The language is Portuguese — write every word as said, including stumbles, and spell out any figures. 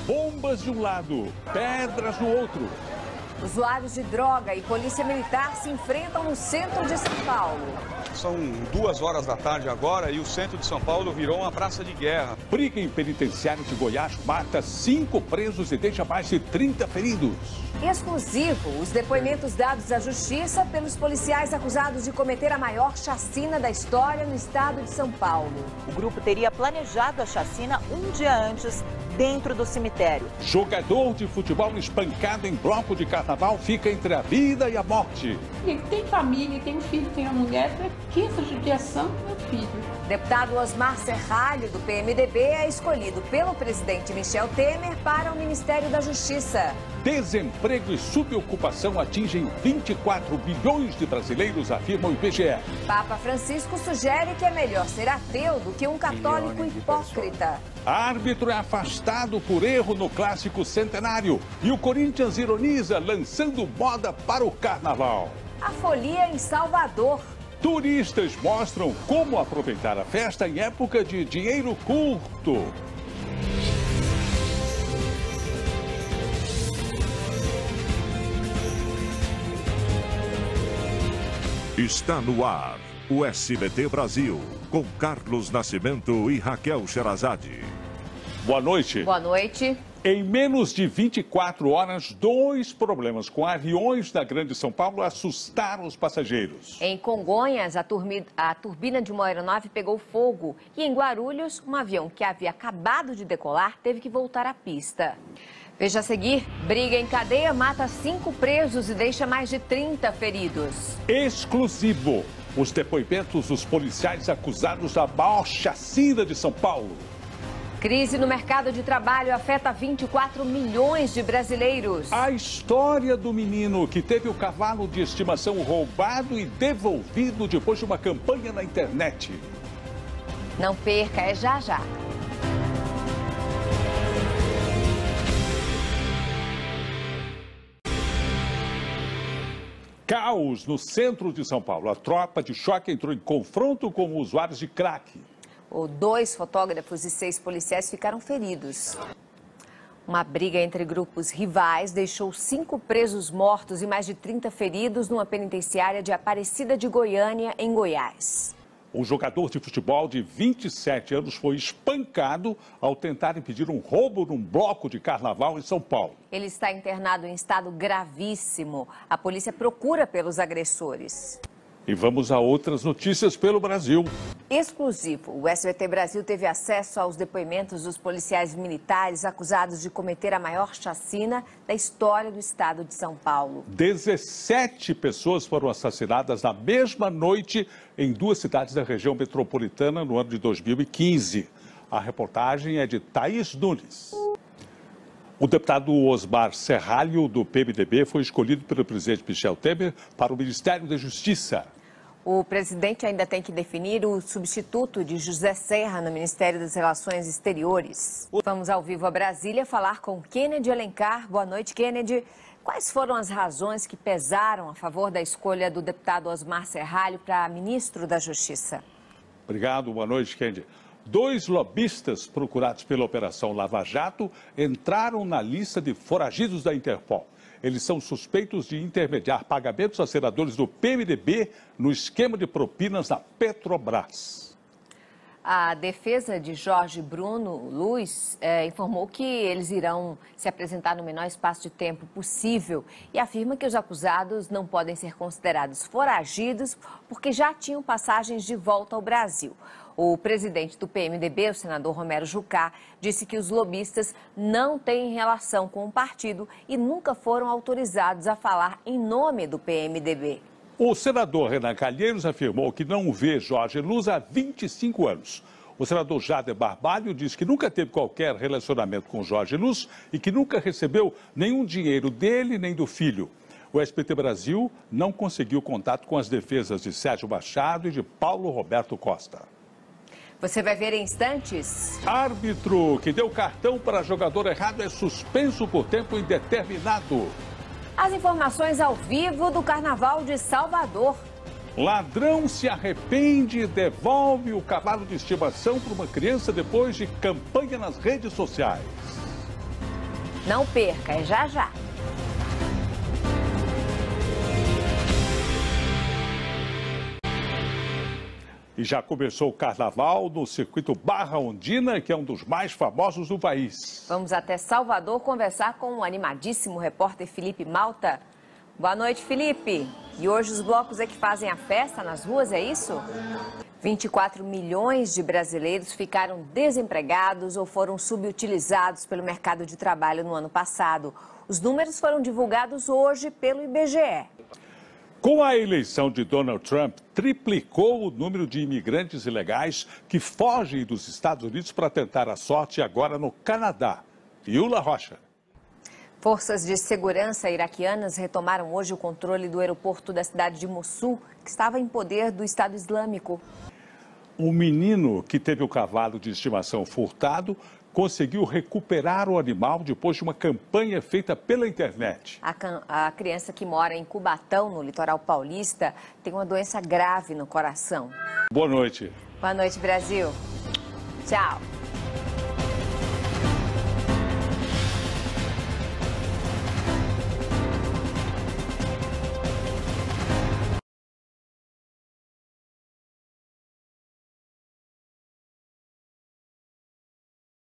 bombas de um lado, pedras no outro. Usuários de droga e polícia militar se enfrentam no centro de São Paulo. São duas horas da tarde agora e o centro de São Paulo virou uma praça de guerra. Briga em penitenciário de Goiás mata cinco presos e deixa mais de trinta feridos. Exclusivo, os depoimentos dados à justiça pelos policiais acusados de cometer a maior chacina da história no estado de São Paulo. O grupo teria planejado a chacina um dia antes, dentro do cemitério. Jogador de futebol espancado em bloco de carnaval fica entre a vida e a morte. Ele tem família, tem um filho, tem uma mulher, para que essa judiação do meu filho? Deputado Osmar Serralho, do P M D B, é escolhido pelo presidente Michel Temer para o Ministério da Justiça. Desemprego e subocupação atingem vinte e quatro bilhões de brasileiros, afirma o I B G E. Papa Francisco sugere que é melhor ser ateu do que um católico hipócrita. Árbitro é afastado por erro no Clássico Centenário. E o Corinthians ironiza, lançando moda para o carnaval. A folia em Salvador. Turistas mostram como aproveitar a festa em época de dinheiro curto. Está no ar o S B T Brasil, com Carlos Nascimento e Raquel Sherazade. Boa noite. Boa noite. Em menos de vinte e quatro horas, dois problemas com aviões da Grande São Paulo assustaram os passageiros. Em Congonhas, a, turbi... a turbina de uma aeronave pegou fogo. E em Guarulhos, um avião que havia acabado de decolar teve que voltar à pista. Veja a seguir, briga em cadeia mata cinco presos e deixa mais de trinta feridos. Exclusivo, os depoimentos dos policiais acusados da maior chacina de São Paulo. Crise no mercado de trabalho afeta vinte e quatro milhões de brasileiros. A história do menino que teve o cavalo de estimação roubado e devolvido depois de uma campanha na internet. Não perca, é já já. Caos no centro de São Paulo. A tropa de choque entrou em confronto com usuários de crack. Dois fotógrafos e seis policiais ficaram feridos. Uma briga entre grupos rivais deixou cinco presos mortos e mais de trinta feridos numa penitenciária de Aparecida de Goiânia, em Goiás. Um jogador de futebol de vinte e sete anos foi espancado ao tentar impedir um roubo num bloco de carnaval em São Paulo. Ele está internado em estado gravíssimo. A polícia procura pelos agressores. E vamos a outras notícias pelo Brasil. Exclusivo. O S B T Brasil teve acesso aos depoimentos dos policiais militares acusados de cometer a maior chacina da história do estado de São Paulo. dezessete pessoas foram assassinadas na mesma noite em duas cidades da região metropolitana no ano de dois mil e quinze. A reportagem é de Thaís Nunes. O deputado Osmar Serralho, do P M D B, foi escolhido pelo presidente Michel Temer para o Ministério da Justiça. O presidente ainda tem que definir o substituto de José Serra no Ministério das Relações Exteriores. Vamos ao vivo a Brasília falar com Kennedy Alencar. Boa noite, Kennedy. Quais foram as razões que pesaram a favor da escolha do deputado Osmar Serralho para ministro da Justiça? Obrigado, boa noite, Kennedy. Dois lobistas procurados pela Operação Lava Jato entraram na lista de foragidos da Interpol. Eles são suspeitos de intermediar pagamentos a senadores do P M D B no esquema de propinas da Petrobras. A defesa de Jorge Bruno Luz eh, informou que eles irão se apresentar no menor espaço de tempo possível e afirma que os acusados não podem ser considerados foragidos porque já tinham passagens de volta ao Brasil. O presidente do P M D B, o senador Romero Jucá, disse que os lobistas não têm relação com o partido e nunca foram autorizados a falar em nome do P M D B. O senador Renan Calheiros afirmou que não vê Jorge Luz há vinte e cinco anos. O senador Jader Barbalho disse que nunca teve qualquer relacionamento com Jorge Luz e que nunca recebeu nenhum dinheiro dele nem do filho. O S B T Brasil não conseguiu contato com as defesas de Sérgio Machado e de Paulo Roberto Costa. Você vai ver em instantes. Árbitro que deu cartão para jogador errado é suspenso por tempo indeterminado. As informações ao vivo do Carnaval de Salvador. Ladrão se arrepende e devolve o cavalo de estimação para uma criança depois de campanha nas redes sociais. Não perca, é já já. E já começou o carnaval no circuito Barra Ondina, que é um dos mais famosos do país. Vamos até Salvador conversar com o animadíssimo repórter Felipe Malta. Boa noite, Felipe. E hoje os blocos é que fazem a festa nas ruas, é isso? vinte e quatro milhões de brasileiros ficaram desempregados ou foram subutilizados pelo mercado de trabalho no ano passado. Os números foram divulgados hoje pelo I B G E. Com a eleição de Donald Trump, triplicou o número de imigrantes ilegais que fogem dos Estados Unidos para tentar a sorte agora no Canadá. Iula Rocha. Forças de segurança iraquianas retomaram hoje o controle do aeroporto da cidade de Mossul, que estava em poder do Estado Islâmico. Um menino que teve o cavalo de estimação furtado conseguiu recuperar o animal depois de uma campanha feita pela internet. A, a criança que mora em Cubatão, no litoral paulista, tem uma doença grave no coração. Boa noite. Boa noite, Brasil. Tchau.